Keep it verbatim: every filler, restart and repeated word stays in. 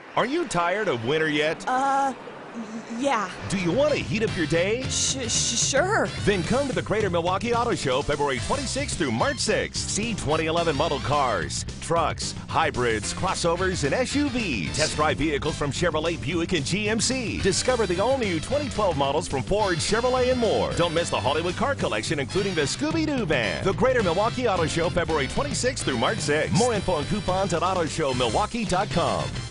Are you tired of winter yet? Uh, yeah. Do you want to heat up your day? Sh sh sure. Then come to the Greater Milwaukee Auto Show February twenty-sixth through March sixth. See twenty eleven model cars, trucks, hybrids, crossovers, and S U Vs. Test drive vehicles from Chevrolet, Buick, and G M C. Discover the all-new twenty twelve models from Ford, Chevrolet, and more. Don't miss the Hollywood car collection, including the Scooby-Doo van. The Greater Milwaukee Auto Show February twenty-sixth through March sixth. More info and coupons at auto show milwaukee dot com.